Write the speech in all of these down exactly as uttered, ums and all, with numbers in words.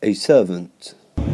a servant.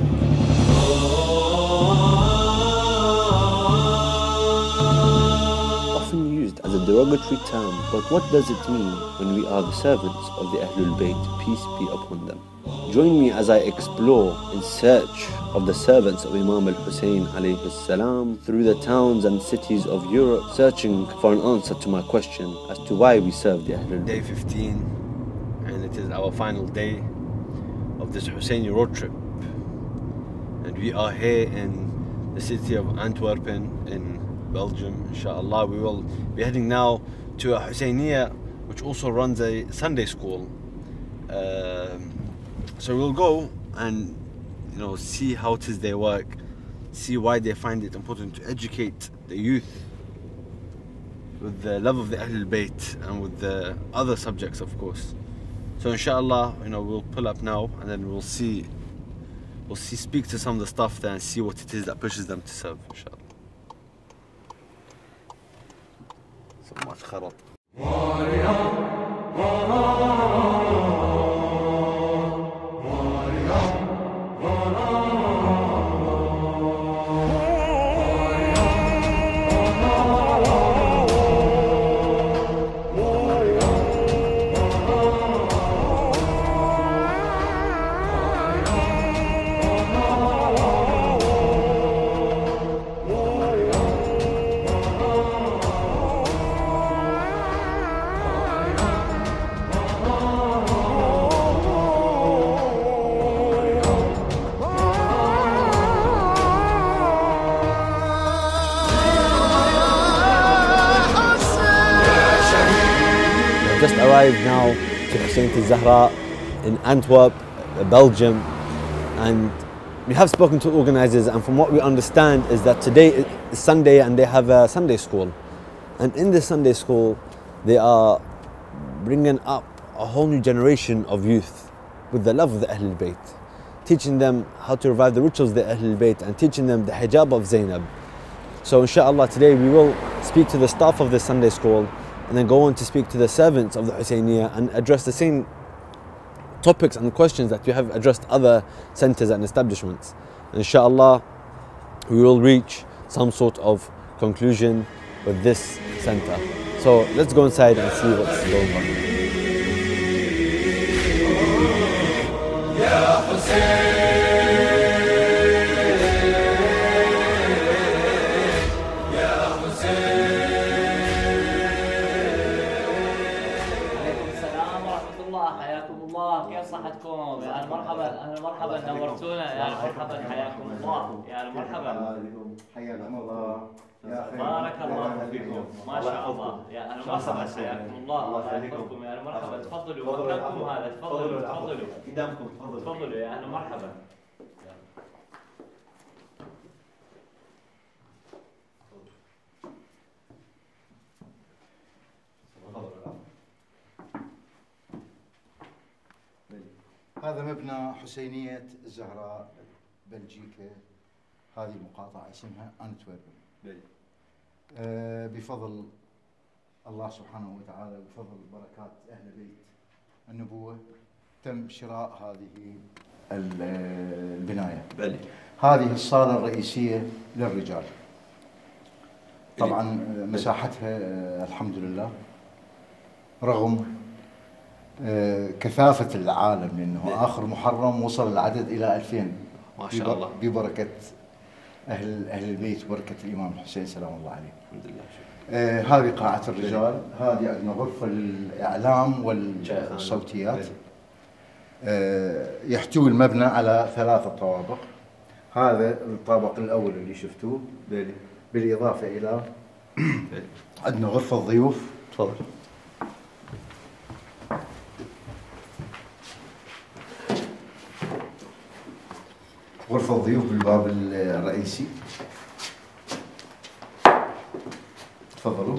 Often used as a derogatory term, but what does it mean when we are the servants of the Ahlulbayt, peace be upon them? Join me as I explore in search of the servants of Imam Al-Hussein alayhi salam through the towns and cities of Europe, searching for an answer to my question as to why we serve the Ahlulbayt. Day fifteen, and it is our final day of this Husseini road trip. And we are here in the city of Antwerp in Belgium, inshallah. We will be heading now to a Husainiya which also runs a Sunday school. Um, so we'll go and you know see how it is they work, see why they find it important to educate the youth with the love of the Ahlulbayt and with the other subjects, of course. So inshallah, you know, we'll pull up now and then we'll see we'll see speak to some of the staff there and see what it is that pushes them to serve, inshallah. So much kharat. Just arrived now to Husain Al-Zahra in Antwerp, Belgium, and we have spoken to organizers, and from what we understand is that today is Sunday and they have a Sunday school, and in this Sunday school they are bringing up a whole new generation of youth with the love of the Ahlulbayt, teaching them how to revive the rituals of the Ahlulbayt and teaching them the hijab of Zainab. So inshallah today we will speak to the staff of the Sunday school and then go on to speak to the servants of the Husainiya and address the same topics and questions that we have addressed other centers and establishments. And inshallah, we will reach some sort of conclusion with this center. So let's go inside and see what's going on. Ya Hussein. صحتكم يا مرحبا اهلا مرحبا نورتونا يا مرحبا حياكم الله يا مرحبا حياكم الله بارك الله فيكم ما شاء الله يا اهلا مرحبا حياكم الله الله يحفظكم يا مرحبا تفضلوا مكانكم هذا تفضلوا تفضلوا قدامكم تفضلوا تفضلوا يا اهلا مرحبا هذا مبنى حسينية الزهراء بلجيكا، هذه مقاطعة اسمها أنتورب. أه بفضل الله سبحانه وتعالى وبفضل بركات أهل بيت النبوة تم شراء هذه البناية. بلي. هذه الصالة الرئيسية للرجال. طبعا مساحتها الحمد لله رغم كثافة العالم، لأنه آخر محرم وصل العدد إلى ألفين ما شاء الله ببركة أهل أهل البيت وبركة الإمام الحسين سلام الله عليه. الحمد لله. آه هذه قاعة الرجال، هذه عندنا غرفة للإعلام والصوتيات. آه يحتوي المبنى على ثلاثة طوابق. هذا الطابق الأول اللي شفتوه، بالإضافة إلى عندنا غرفة ضيوف. تفضل. غرفة الضيوف بالباب الرئيسي. تفضلوا.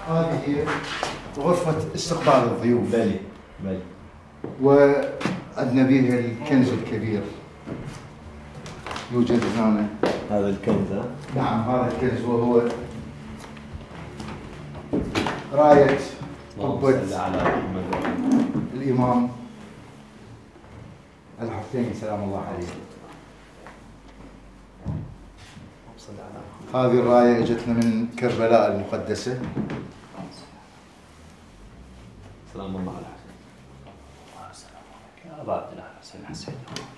هذه هي غرفة استقبال الضيوف. بلي بلي. وعندنا بيها الكنز الكبير يوجد هنا. هذا الكنز ها؟ نعم هذا الكنز وهو راية قبة الإمام الحسين سلام الله عليه. هذه الراية اجتنا من كربلاء المقدسة. سلام الله على الحسين. يا ابا عبد الله حسين حسين.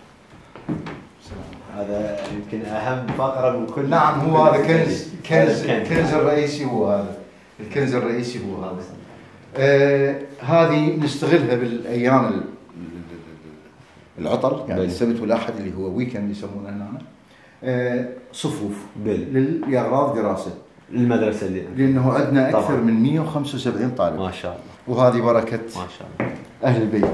هذا يمكن اهم فقره من كل. نعم هو هذا كنز كنز الكنز الرئيسي هو هذا. الكنز الرئيسي هو هذا. آه هذه نستغلها بالايام العطل يعني السبت والاحد اللي هو ويكند يسمونه هنا. آه صفوف لاغراض دراسه المدرسه اللي لانه عندنا اكثر طبعا. من مئة وخمسة وسبعين طالب ما شاء الله. وهذه بركه ما شاء الله اهل البيت.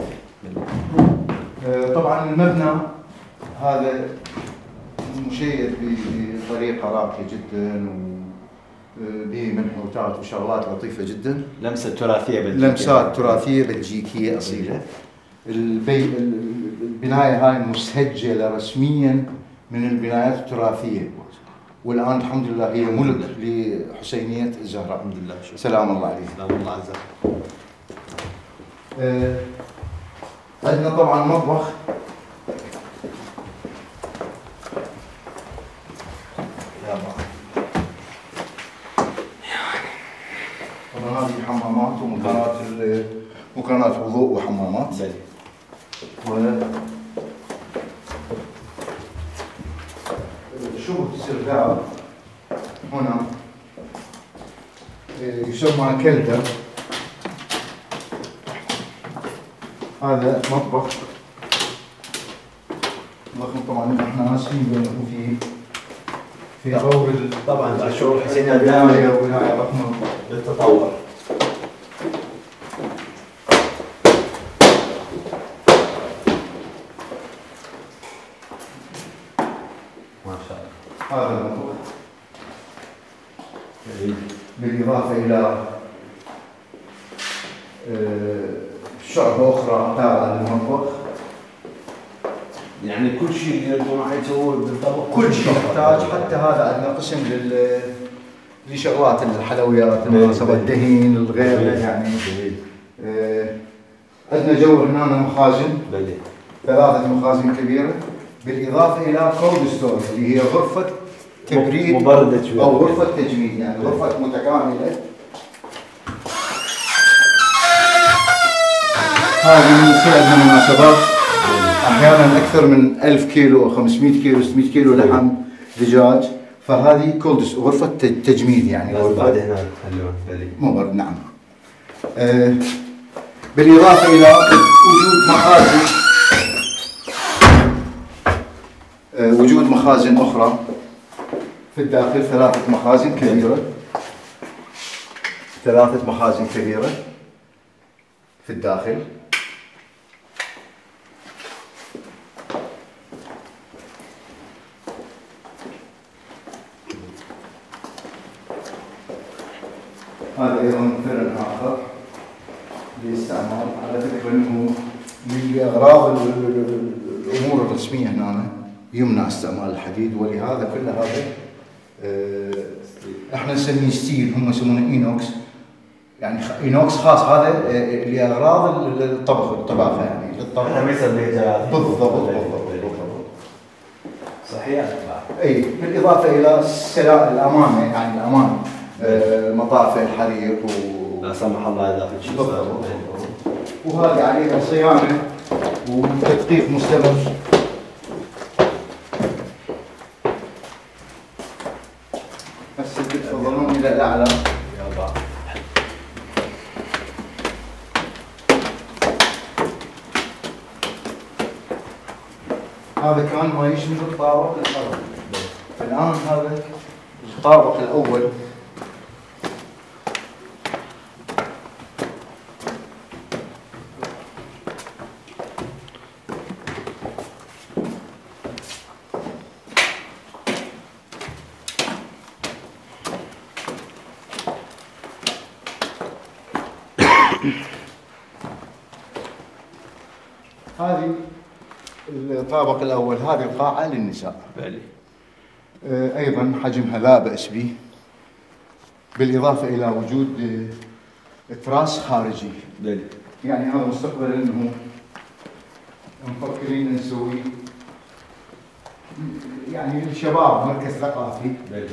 آه طبعا المبنى هذا مشيد بطريقه راقيه جدا وبه منحوتات وشغلات لطيفه جدا. لمسه تراثيه بلجيكيه. لمسات تراثيه بلجيكيه اصيله. البي البنايه هاي مسجله رسميا من البنايات التراثيه. والان الحمد لله هي ملك لحسينيه الزهراء. الحمد لله. سلام الله عليه. سلام الله على الزهراء. آه عندنا طبعا مطبخ. طبعا هذه حمامات ومكانات مكانات وضوء وحمامات. و شبه السرداب هنا يسمى كلدر. هذا مطبخ ضخم طبعا احنا ناسين بانه في في دور طبعا شعور حسين البنايه وبنايه ضخمه للتطور. ما شاء الله. هذا المطبخ بالاضافه الى شعبه اخرى تابعه للمطبخ. يعني كل شيء يريدون راح يسووه بالطبخ. كل شيء يحتاج. حتى هذا عندنا قسم لل لشغلات الحلويات المناسبات الدهين الغير يعني. آه عندنا جو هنا مخازن. بلي. ثلاثة مخازن كبيرة بالاضافة الى كولد ستور اللي هي غرفة تبريد مبردة شوي او غرفة تجميد يعني غرفة متكاملة. هذه من يصير عندنا مناسبات احيانا اكثر من ألف كيلو او خمسمئة كيلو ستمئة كيلو لحم دجاج. فهذه كولدس غرفه تجميد يعني. برد هنا اللون مو برد. نعم. آه بالاضافه الى وجود مخازن آه وجود مخازن اخرى في الداخل. ثلاثه مخازن كبيره. ثلاثه مخازن كبيره في الداخل. هذا ايضا فرن اخر للاستعمال على فكره انه من اغراض الامور الرسميه هنا يمنع استعمال الحديد. ولهذا كل هذا اه احنا نسميه ستيل هم يسمونه اينوكس يعني اينوكس خاص هذا اه لاغراض الطبخ الطباخه يعني للطبخ. ما يصير به بالضبط بالضبط بالضبط. صحيح. اي بالاضافه الى السلامه الامانه يعني الامان. آه مطافئ الحريق و لا سمح الله اذا في شيء صار. وهذه عليها صيانه وتدقيق مستمر. هسه تفضلون الى الاعلى. يلا. هذا كان ما يشمل الطابق الارضي. الان هذا الطابق الاول هذه الطابق الأول، هذه القاعة للنساء. بلي. أيضا حجمها لا بأس به، بالإضافة إلى وجود تراس خارجي. بلي. يعني هذا مستقبلا أنه مفكرين نسوي يعني للشباب مركز ثقافي. بلي.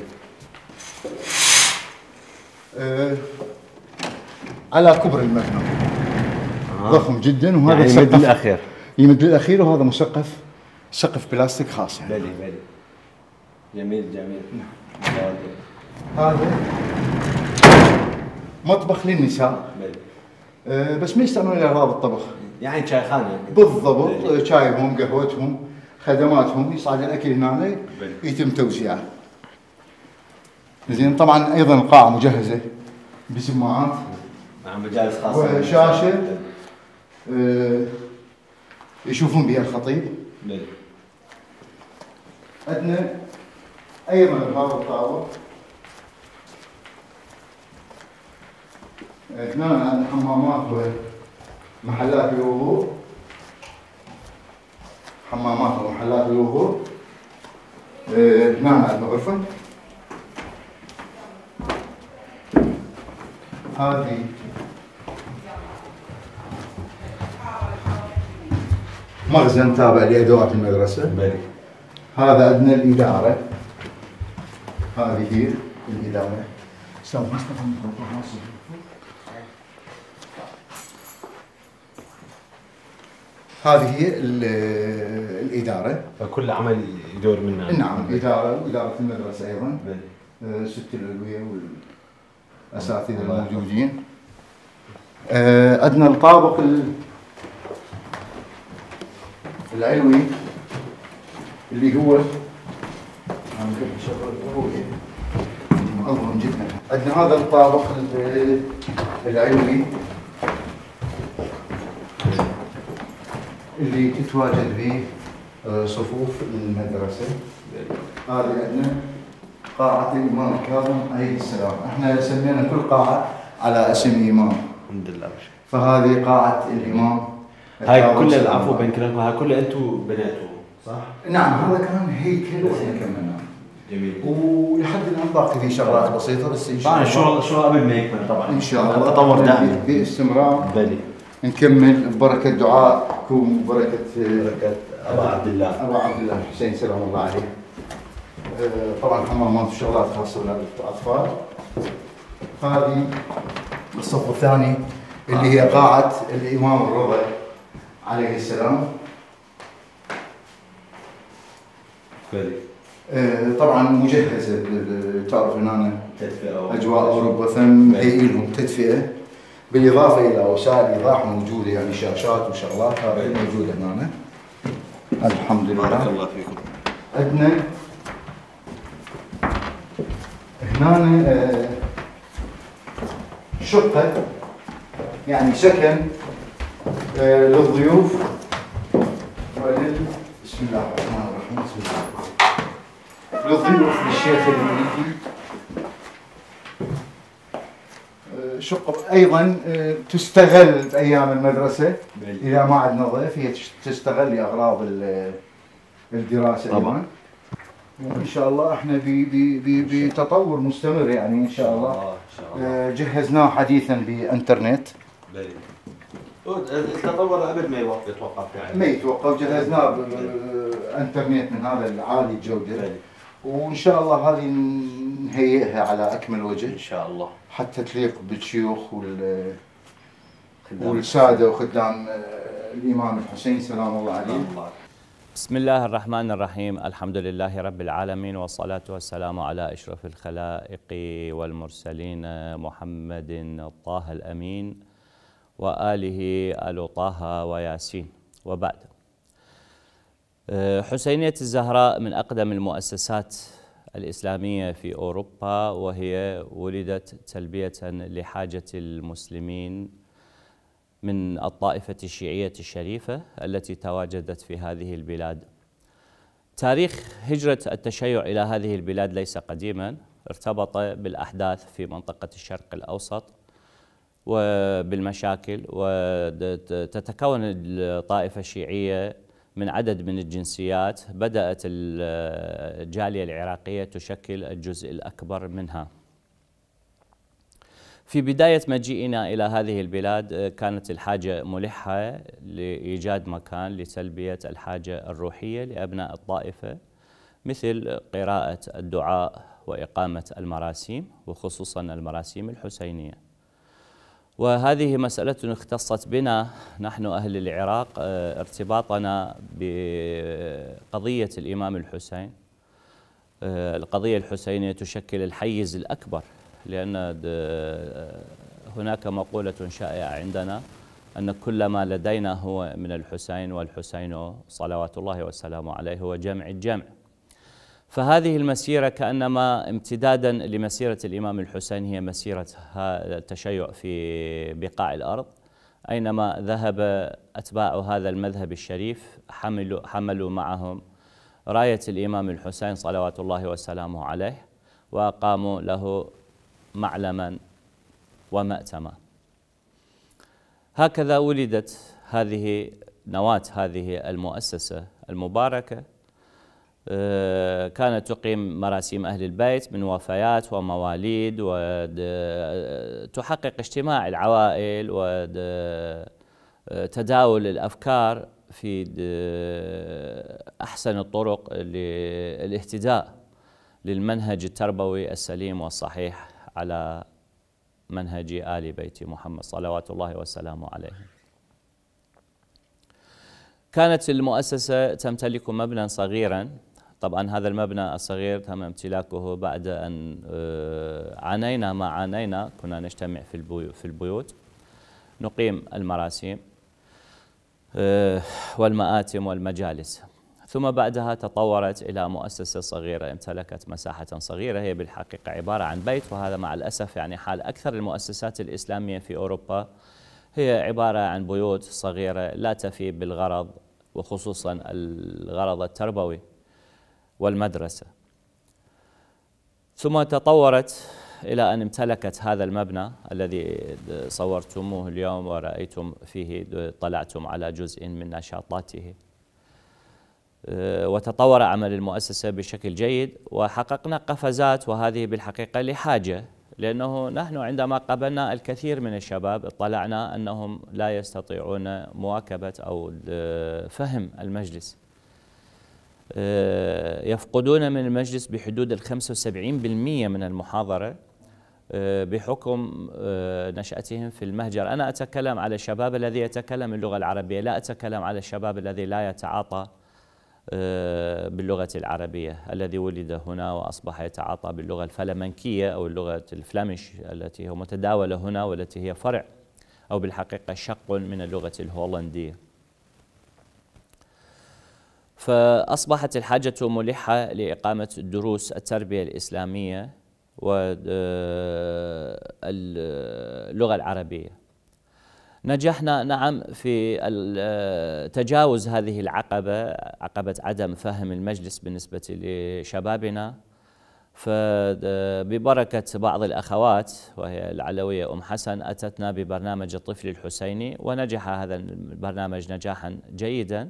أه على كبر المبنى. آه. ضخم جدا، وهذا يعني يمد للأخير. يمد للأخير، وهذا مسقف سقف بلاستيك خاص يعني. بلي بلي. جميل جميل. نعم. هذا مطبخ للنساء. بلي. أه بس ما يستعملون لأغراض الطبخ. يعني شاي خانة. بالضبط، شايهم، قهوتهم، خدماتهم، يصعد الأكل هنا يتم توزيعه. زين. طبعا أيضا القاعة مجهزة بسماعات. مع مجالس خاصة. وشاشة أه يشوفون بها الخطيب. بلي. عندنا أيضا بهذا الطابق هنا عندنا حمامات ومحلات الوضوء، حمامات ومحلات الوضوء. هنا عندنا غرفة، هذه مخزن تابع لأدوات المدرسة. بلي. هذا عندنا الإدارة، هذه هي الإدارة. هذه هي الإدارة. فكل عمل يدور منها. نعم، إدارة وإدارة المدرسة أيضا. بلي. ست العلوية والأساتذة الموجودين. عندنا الطابق العلوي اللي هو معظم جدا. عندنا هذا الطابق العلوي اللي تتواجد به صفوف المدرسة. هذه عندنا قاعة الإمام الكاظم عليه السلام. احنا سمينا كل قاعة على اسم إمام. الحمد لله. فهذه قاعة الإمام. هاي كل العفو بين كلامكم، هاي كل انتم بنيتوه صح؟ نعم، هذا كان هيكل واحنا كملناه. جميل. ولحد الان باقي في شغلات بسيطه بس ان شاء الله. الشغل الشغل قبل ما يكمل طبعا. ان شاء الله تطور دائما باستمرار. بلي. نكمل ببركه دعائكم وبركه بركه ابو عبد الله ابو عبد الله حسين سلام الله عليه. طبعا حمامات وشغلات خاصه بالاطفال. هذه الصف الثاني اللي هي قاعه الامام الرضا عليه السلام. بلي. طبعا مجهزه، تعرف هنا تدفئه اجواء اوروبا، ثم هي لهم تدفئه بالاضافه الى وسائل ايضاح موجوده، يعني شاشات وشغلات هذه موجوده هنا. الحمد لله. بارك الله فيكم. عندنا هنا شقه يعني سكن للضيوف ولل بسم الله الرحمن الرحيم. بسم الله الرحمن الرحيم. للضيوف للشيخ المريدي. شقة أيضا تستغل في أيام المدرسة إذا ما عندنا ضيف، هي تستغل لأغراض الدراسة طبعا. وإن شاء الله احنا بتطور مستمر يعني إن شاء الله. جهزناه حديثا بإنترنت. التطور قبل ما يتوقف يعني. ما يتوقف، جهزناه بإنترنت من هذا العالي الجودة. بلي. وإن شاء الله هذه نهيئها على أكمل وجه إن شاء الله حتى تليق بالشيوخ وال والسادة وخدام الإمام الحسين سلام الله عليه. بسم الله الرحمن الرحيم. الحمد لله رب العالمين، والصلاة والسلام على أشرف الخلائق والمرسلين محمد الطه الأمين وآله آل طه وياسين، وبعد. حسينية الزهراء من أقدم المؤسسات الإسلامية في أوروبا، وهي ولدت تلبية لحاجة المسلمين من الطائفة الشيعية الشريفة التي تواجدت في هذه البلاد. تاريخ هجرة التشيع إلى هذه البلاد ليس قديما، ارتبط بالأحداث في منطقة الشرق الأوسط وبالمشاكل، وتتكون الطائفة الشيعية من عدد من الجنسيات، بدأت الجالية العراقية تشكل الجزء الأكبر منها. في بداية مجيئنا إلى هذه البلاد كانت الحاجة ملحة لإيجاد مكان لتلبية الحاجة الروحية لأبناء الطائفة، مثل قراءة الدعاء وإقامة المراسيم، وخصوصا المراسيم الحسينية. وهذه مسألة اختصت بنا نحن أهل العراق، ارتباطنا بقضية الإمام الحسين. القضية الحسينية تشكل الحيز الأكبر، لأن هناك مقولة شائعة عندنا أن كل ما لدينا هو من الحسين، والحسين صلوات الله وسلامه عليه هو جمع الجمع. فهذه المسيرة كأنما امتدادا لمسيرة الإمام الحسين هي مسيرة التشيع في بقاع الأرض. أينما ذهب أتباع هذا المذهب الشريف حملوا, حملوا معهم راية الإمام الحسين صلوات الله وسلامه عليه، وأقاموا له معلما ومأتما. هكذا ولدت هذه نواة هذه المؤسسة المباركة. كانت تقيم مراسيم أهل البيت من وفيات ومواليد، وتحقق اجتماع العوائل وتداول الأفكار في أحسن الطرق للاهتداء للمنهج التربوي السليم والصحيح على منهج آل بيت محمد صلوات الله وسلامه عليهم. كانت المؤسسة تمتلك مبنى صغيرا. طبعا هذا المبنى الصغير تم امتلاكه بعد أن عانينا ما عانينا، كنا نجتمع في البيوت نقيم المراسيم والمآتم والمجالس، ثم بعدها تطورت إلى مؤسسة صغيرة امتلكت مساحة صغيرة، هي بالحقيقة عبارة عن بيت. وهذا مع الأسف يعني حال أكثر المؤسسات الإسلامية في أوروبا، هي عبارة عن بيوت صغيرة لا تفي بالغرض، وخصوصا الغرض التربوي والمدرسة. ثم تطورت إلى أن امتلكت هذا المبنى الذي صورتموه اليوم ورأيتم فيه، طلعتم على جزء من نشاطاته. وتطور عمل المؤسسة بشكل جيد، وحققنا قفزات، وهذه بالحقيقة لحاجة، لأنه نحن عندما قابلنا الكثير من الشباب اطلعنا أنهم لا يستطيعون مواكبة أو فهم المجلس، يفقدون من المجلس بحدود ال خمسة وسبعين بالمئة من المحاضرة بحكم نشأتهم في المهجر. أنا أتكلم على الشباب الذي يتكلم اللغة العربية، لا أتكلم على الشباب الذي لا يتعاطى باللغة العربية، الذي ولد هنا وأصبح يتعاطى باللغة الفلمنكية أو اللغة الفلامش التي هي متداولة هنا، والتي هي فرع أو بالحقيقة شق من اللغة الهولندية. فأصبحت الحاجة ملحة لإقامة دروس التربية الإسلامية واللغة العربية. نجحنا نعم في تجاوز هذه العقبة، عقبة عدم فهم المجلس بالنسبة لشبابنا، فببركة بعض الأخوات وهي العلوية أم حسن أتتنا ببرنامج الطفل الحسيني، ونجح هذا البرنامج نجاحا جيدا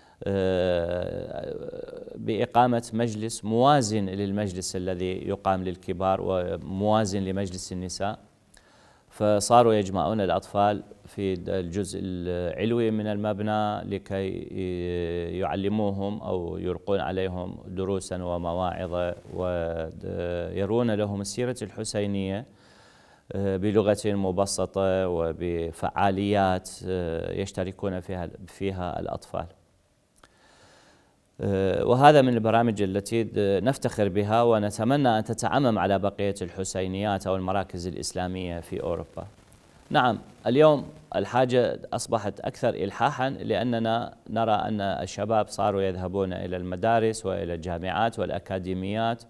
بإقامة مجلس موازن للمجلس الذي يقام للكبار وموازن لمجلس النساء. فصاروا يجمعون الأطفال في الجزء العلوي من المبنى لكي يعلموهم أو يلقون عليهم دروسا ومواعظ، ويرون لهم السيرة الحسينية بلغة مبسطة وبفعاليات يشتركون فيها فيها الأطفال. وهذا من البرامج التي نفتخر بها، ونتمنى أن تتعمم على بقية الحسينيات أو المراكز الإسلامية في أوروبا. نعم، اليوم الحاجة أصبحت أكثر إلحاحا، لأننا نرى أن الشباب صاروا يذهبون إلى المدارس وإلى الجامعات والأكاديميات،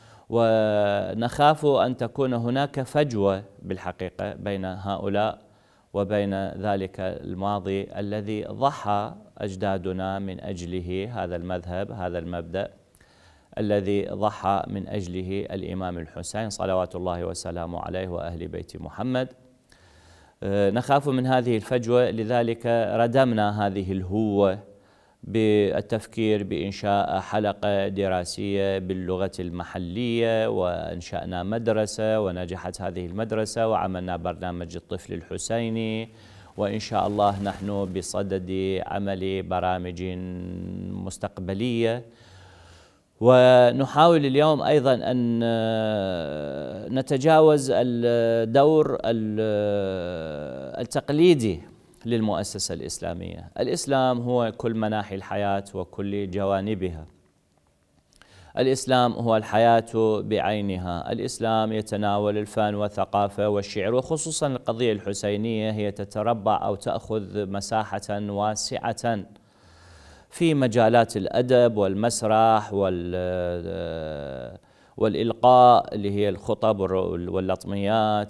ونخاف أن تكون هناك فجوة بالحقيقة بين هؤلاء وبين ذلك الماضي الذي ضحى أجدادنا من أجله، هذا المذهب، هذا المبدأ الذي ضحى من أجله الإمام الحسين صلوات الله وسلامه عليه وأهل بيت محمد. نخاف من هذه الفجوة، لذلك ردمنا هذه الهوة بالتفكير بإنشاء حلقة دراسية باللغة المحلية، وأنشأنا مدرسة ونجحت هذه المدرسة، وعملنا برنامج الطفل الحسيني، وإن شاء الله نحن بصدد عمل برامج مستقبلية. ونحاول اليوم أيضا أن نتجاوز الدور التقليدي للمؤسسة الإسلامية. الإسلام هو كل مناحي الحياة وكل جوانبها. الإسلام هو الحياة بعينها. الإسلام يتناول الفن والثقافة والشعر، وخصوصا القضية الحسينية هي تتربع أو تأخذ مساحة واسعة في مجالات الأدب والمسرح والإلقاء اللي هي الخطب واللطميات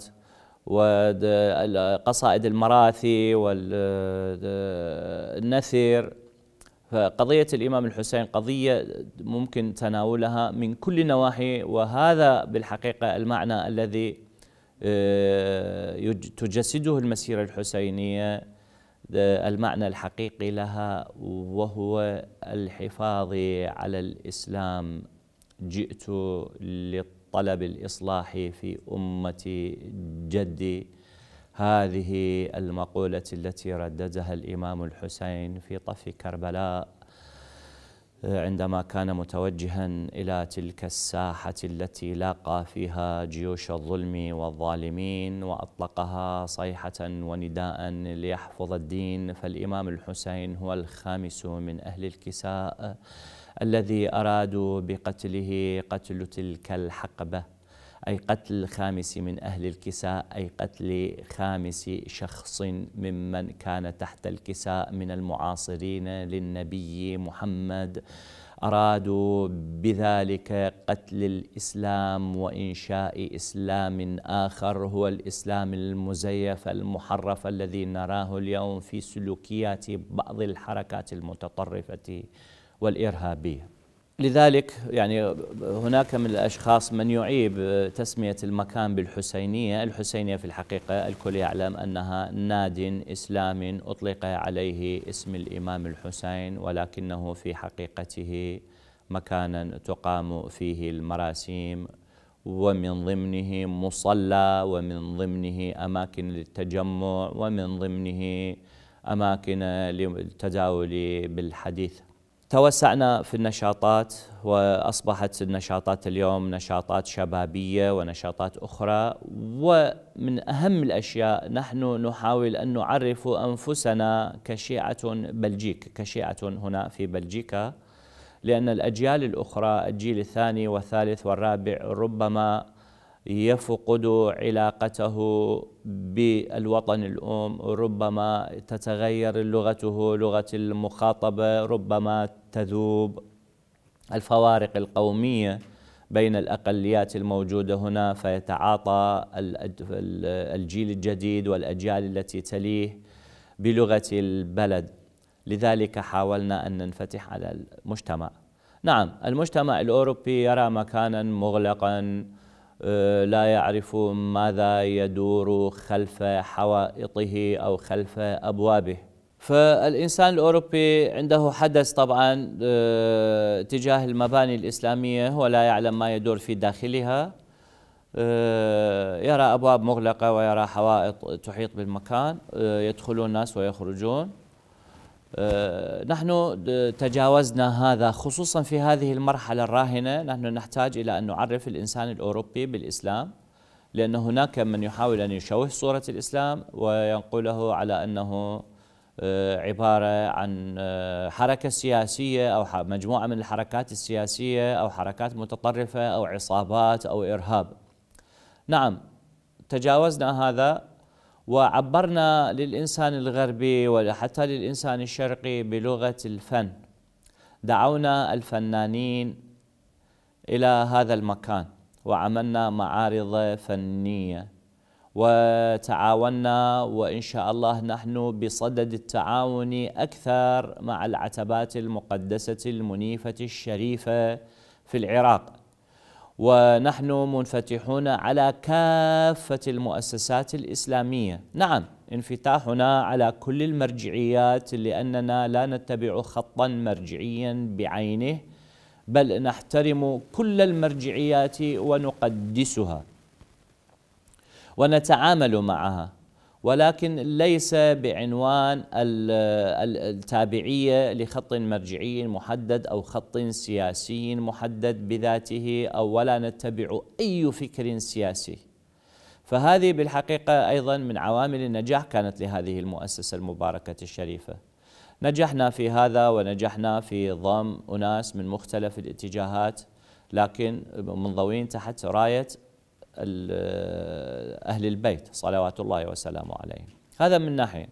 وقصائد المراثي والنثر. فقضية الإمام الحسين قضية ممكن تناولها من كل النواحي، وهذا بالحقيقة المعنى الذي تجسده المسيرة الحسينية، المعنى الحقيقي لها، وهو الحفاظ على الإسلام. جئت لطلب الإصلاح في أمة جدي، هذه المقولة التي رددها الإمام الحسين في طف كربلاء عندما كان متوجها إلى تلك الساحة التي لاقى فيها جيوش الظلم والظالمين، وأطلقها صيحة ونداء ليحفظ الدين. فالإمام الحسين هو الخامس من أهل الكساء الذي أرادوا بقتله قتل تلك الحقبة، أي قتل الخامس من أهل الكساء، أي قتل خامس شخص ممن كان تحت الكساء من المعاصرين للنبي محمد. أرادوا بذلك قتل الإسلام وإنشاء إسلام آخر هو الإسلام المزيف المحرف الذي نراه اليوم في سلوكيات بعض الحركات المتطرفة والإرهابية. لذلك يعني هناك من الأشخاص من يعيب تسمية المكان بالحسينية. الحسينية في الحقيقة الكل يعلم أنها ناد إسلام أطلق عليه اسم الإمام الحسين، ولكنه في حقيقته مكانا تقام فيه المراسيم، ومن ضمنه مصلى، ومن ضمنه أماكن للتجمع، ومن ضمنه أماكن للتداول بالحديث. توسعنا في النشاطات، وأصبحت النشاطات اليوم نشاطات شبابية ونشاطات أخرى. ومن أهم الأشياء نحن نحاول أن نعرف أنفسنا كشيعة بلجيك، كشيعة هنا في بلجيكا، لأن الأجيال الأخرى الجيل الثاني والثالث والرابع ربما يفقد علاقته بالوطن الأم، ربما تتغير لغته، لغة المخاطبة ربما تذوب، الفوارق القومية بين الأقليات الموجودة هنا، فيتعاطى الجيل الجديد والأجيال التي تليه بلغة البلد. لذلك حاولنا أن ننفتح على المجتمع. نعم، المجتمع الأوروبي يرى مكانا مغلقا، لا يعرف ماذا يدور خلف حوائطه أو خلف أبوابه. فالإنسان الأوروبي عنده حدث طبعا تجاه المباني الإسلامية، هو لا يعلم ما يدور في داخلها، يرى أبواب مغلقة ويرى حوائط تحيط بالمكان، يدخلون الناس ويخرجون. نحن تجاوزنا هذا، خصوصا في هذه المرحلة الراهنة. نحن نحتاج إلى أن نعرف الإنسان الأوروبي بالإسلام، لأن هناك من يحاول أن يشوه صورة الإسلام وينقله على أنه عبارة عن حركة سياسية أو مجموعة من الحركات السياسية أو حركات متطرفة أو عصابات أو إرهاب. نعم، تجاوزنا هذا وعبرنا للإنسان الغربي وحتى للإنسان الشرقي بلغة الفن. دعونا الفنانين إلى هذا المكان وعملنا معارض فنية وتعاوننا، وإن شاء الله نحن بصدد التعاون أكثر مع العتبات المقدسة المنيفة الشريفة في العراق. ونحن منفتحون على كافة المؤسسات الإسلامية. نعم، انفتاحنا على كل المرجعيات لأننا لا نتبع خطا مرجعيا بعينه، بل نحترم كل المرجعيات ونقدسها ونتعامل معها، ولكن ليس بعنوان التابعية لخط مرجعي محدد أو خط سياسي محدد بذاته، أو ولا نتبع أي فكر سياسي. فهذه بالحقيقة أيضا من عوامل النجاح كانت لهذه المؤسسة المباركة الشريفة. نجحنا في هذا، ونجحنا في ضم أناس من مختلف الاتجاهات، لكن منضوين تحت راية أهل البيت صلوات الله وسلامه عليهم. هذا من ناحية.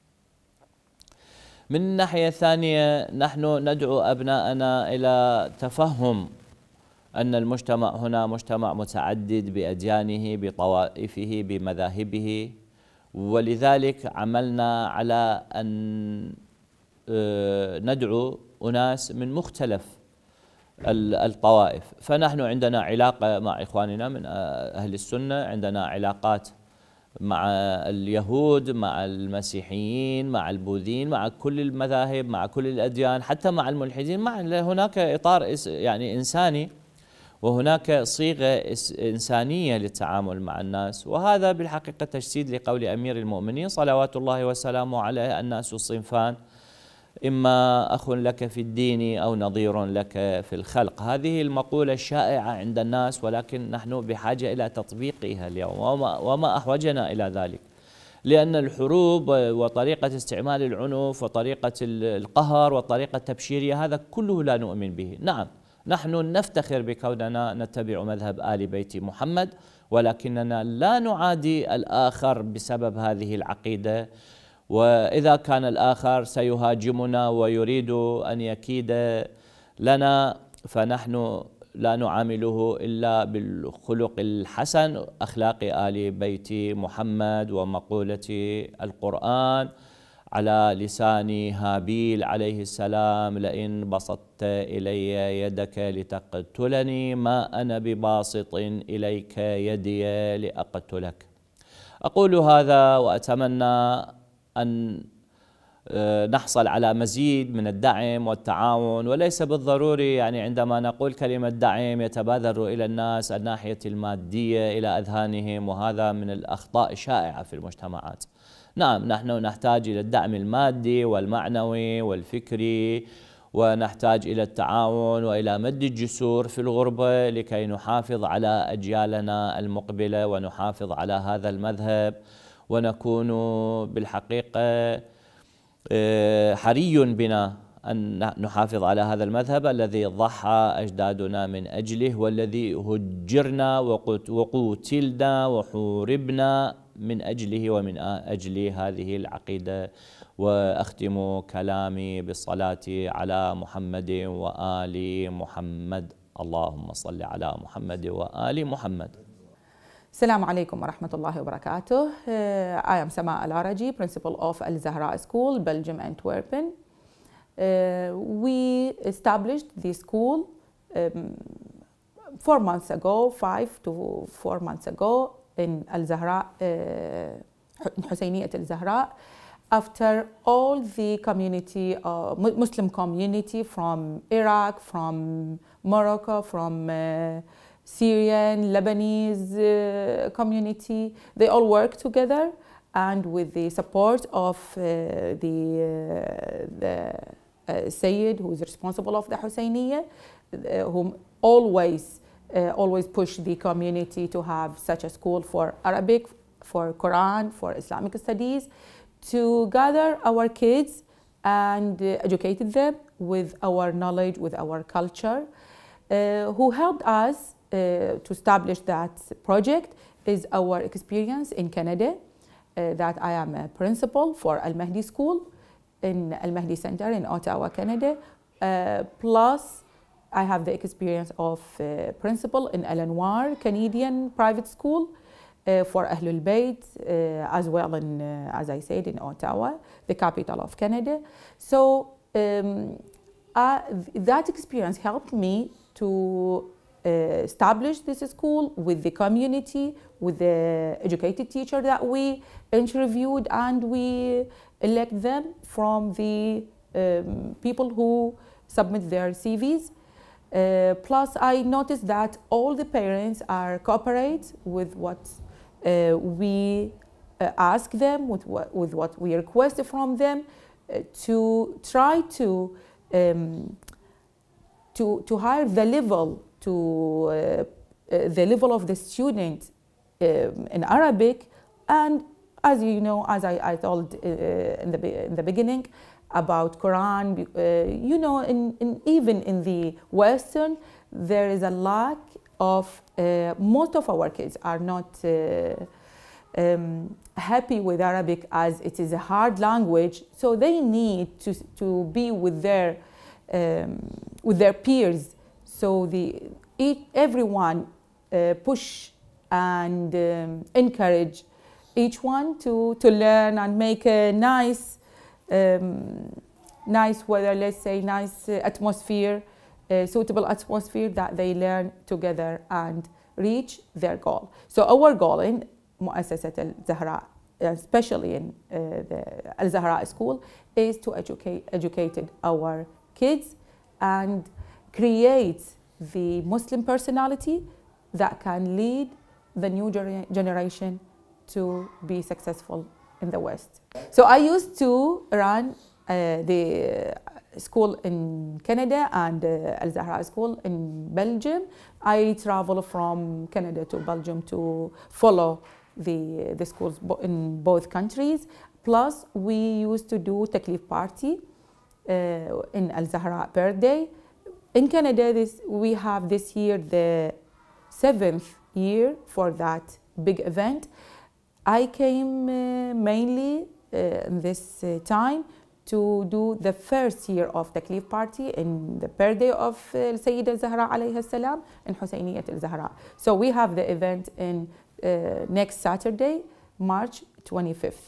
من الناحية الثانية نحن ندعو أبناءنا إلى تفهم أن المجتمع هنا مجتمع متعدد بأديانه، بطوائفه، بمذاهبه، ولذلك عملنا على أن ندعو أناس من مختلف الطوائف. فنحن عندنا علاقة مع إخواننا من أهل السنة، عندنا علاقات مع اليهود، مع المسيحيين، مع البوذيين، مع كل المذاهب، مع كل الأديان، حتى مع الملحدين. مع هناك إطار يعني إنساني، وهناك صيغة إنسانية للتعامل مع الناس. وهذا بالحقيقة تجسيد لقول أمير المؤمنين صلوات الله وسلامه عليه: الناس صنفان، إما أخ لك في الدين أو نظير لك في الخلق. هذه المقولة الشائعة عند الناس، ولكن نحن بحاجة إلى تطبيقها اليوم، وما, وما أحوجنا إلى ذلك، لأن الحروب وطريقة استعمال العنف وطريقة القهر وطريقة التبشيرية هذا كله لا نؤمن به. نعم، نحن نفتخر بكوننا نتبع مذهب آل بيت محمد، ولكننا لا نعادي الآخر بسبب هذه العقيدة. وإذا كان الآخر سيهاجمنا ويريد أن يكيد لنا، فنحن لا نعامله إلا بالخلق الحسن، أخلاق آل بيت محمد ومقولة القرآن على لسان هابيل عليه السلام: لئن بسطت إلي يدك لتقتلني ما أنا بباسط إليك يدي لأقتلك. أقول هذا وأتمنى أن نحصل على مزيد من الدعم والتعاون، وليس بالضروري يعني عندما نقول كلمة دعم يتبادر إلى الناس الناحية المادية إلى أذهانهم، وهذا من الأخطاء الشائعة في المجتمعات. نعم، نحن نحتاج إلى الدعم المادي والمعنوي والفكري، ونحتاج إلى التعاون وإلى مد الجسور في الغربة لكي نحافظ على أجيالنا المقبلة ونحافظ على هذا المذهب، ونكون بالحقيقة حري بنا أن نحافظ على هذا المذهب الذي ضحى أجدادنا من أجله، والذي هجرنا وقتلنا وحوربنا من أجله ومن أجل هذه العقيدة. وأختم كلامي بالصلاة على محمد وآل محمد. اللهم صل على محمد وآل محمد. السلام عليكم ورحمة الله وبركاته. Uh, I am Sama Al-Araji, principal of Al-Zahra School, Belgium, Antwerp. Uh, we established the school um, four months ago, five to four months ago in Al-Zahra, uh, Husainiyat Al-Zahra, after all the community, uh, Muslim community from Iraq, from Morocco, from uh, Syrian, Lebanese uh, community, they all work together, and with the support of uh, the, uh, the uh, Sayyid, who is responsible of the Husainiyya, uh, whom always, uh, always push the community to have such a school for Arabic, for Quran, for Islamic studies, to gather our kids and uh, educate them with our knowledge, with our culture. Uh, who helped us Uh, to establish that project is our experience in Canada, uh, that I am a principal for Al-Mahdi School in Al-Mahdi Center in Ottawa, Canada. Uh, plus, I have the experience of uh, principal in Al-Anwar Canadian private school uh, for Ahlulbayt, uh, as well in, uh, as I said, in Ottawa, the capital of Canada. So um, uh, that experience helped me to uh, established this school with the community, with the educated teacher that we interviewed, and we elect them from the um, people who submit their C Vs. Uh, plus, I noticed that all the parents are cooperate with what uh, we uh, ask them, with what, with what we request from them, uh, to try to um, to to hire the level to uh, uh, the level of the student um, in Arabic, and as you know, as I, I told uh, in the in the beginning, about Quran, uh, you know, in, in, even in the Western, there is a lack of, uh, most of our kids are not uh, um, happy with Arabic, as it is a hard language, so they need to, to be with their, um, with their peers, so the, each, everyone uh, push and um, encourage each one to, to learn and make a nice Um, nice weather, let's say, nice uh, atmosphere, uh, suitable atmosphere that they learn together and reach their goal. So our goal in مؤسسة الزهراء, especially in uh, the Al-Zahra School, is to educate educated our kids and create the Muslim personality that can lead the new gener generation to be successful in the West. So I used to run uh, the school in Canada and uh, Al-Zahra School in Belgium. I travel from Canada to Belgium to follow the, the schools bo in both countries. Plus, we used to do taklif party uh, in Al-Zahra birthday. In Canada, this, we have this year the seventh year for that big event. I came uh, mainly uh, in this uh, time to do the first year of taklif party in the birthday of uh, Sayyida Zahra alayha salam in Husainiyat al-Zahra. So we have the event in uh, next Saturday, March twenty-fifth.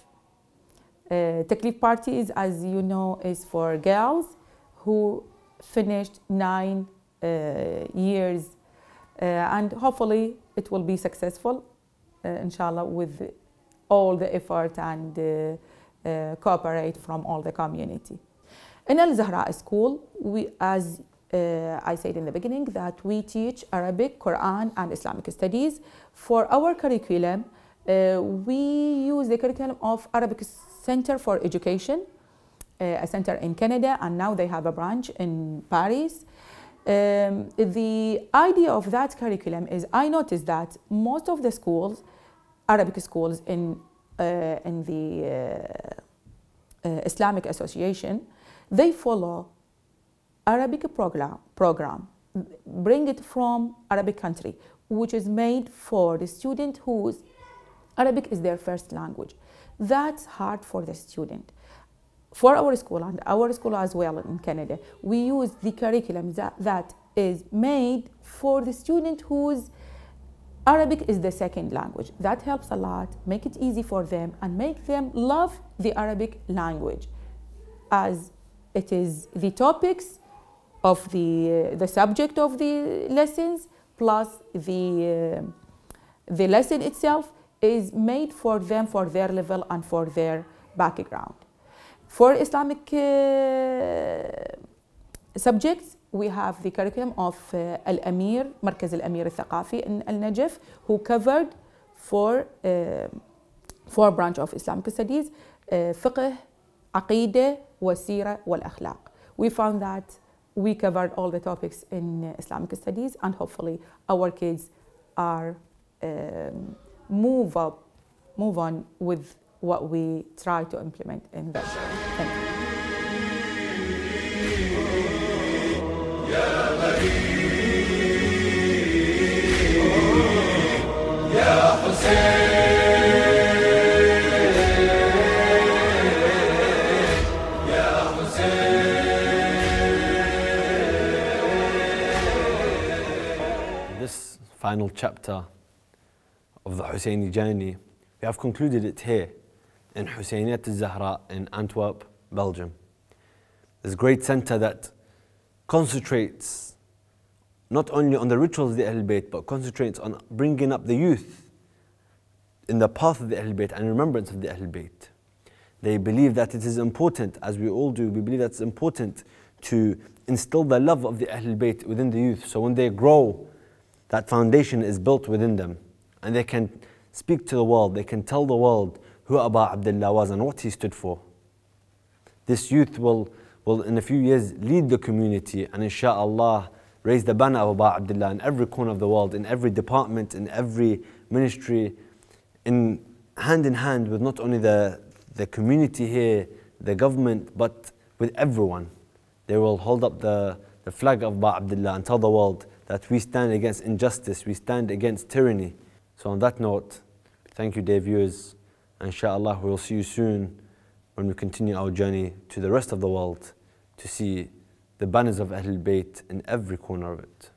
Uh, taklif parties, as you know, is for girls who finished nine uh, years uh, and hopefully it will be successful, uh, inshallah, with all the effort and uh, uh, cooperate from all the community. In Al-Zahra School, we, as uh, I said in the beginning, that we teach Arabic, Quran, and Islamic studies. For our curriculum, uh, we use the curriculum of Arabic Center for Education, uh, a center in Canada, and now they have a branch in Paris. Um, the idea of that curriculum is, I noticed that most of the schools, Arabic schools in, uh, in the uh, uh, Islamic Association, they follow Arabic program, program, bring it from Arabic country, which is made for the student whose Arabic is their first language. That's hard for the student. For our school and our school as well in Canada, we use the curriculum that, that is made for the student whose Arabic is the second language. That helps a lot, make it easy for them and make them love the Arabic language, as it is the topics of the, uh, the subject of the lessons plus the, uh, the lesson itself is made for them, for their level and for their background. For Islamic uh, subjects, we have the curriculum of uh, Al-Amir, Markaz Al-Amir Al-Thaqafi in Al-Najaf, who covered four, uh, four branch of Islamic studies, uh, Fiqh, Aqeedah, Wasira, Wal-Akhlaq. We found that we covered all the topics in uh, Islamic studies, and hopefully our kids are um, move up, move on with what we try to implement in that. Thank you. This final chapter of the Husseini journey, we have concluded it here in Husainiyat al-Zahra in Antwerp, Belgium. This great center that concentrates not only on the rituals of the Ahlulbayt, but concentrates on bringing up the youth in the path of the Ahlulbayt and remembrance of the Ahlulbayt. They believe that it is important, as we all do, we believe that it's important to instill the love of the Ahlulbayt within the youth. So when they grow, that foundation is built within them. And they can speak to the world, they can tell the world who Abu Abdullah was and what he stood for. This youth will, will in a few years lead the community and insha'Allah raise the banner of Abu Abdullah in every corner of the world, in every department, in every ministry, in hand in hand with not only the, the community here, the government, but with everyone. They will hold up the, the flag of Abu Abdullah and tell the world that we stand against injustice, we stand against tyranny. So on that note, thank you dear viewers, and inshallah we will see you soon when we continue our journey to the rest of the world to see the banners of Ahlul Bayt in every corner of it.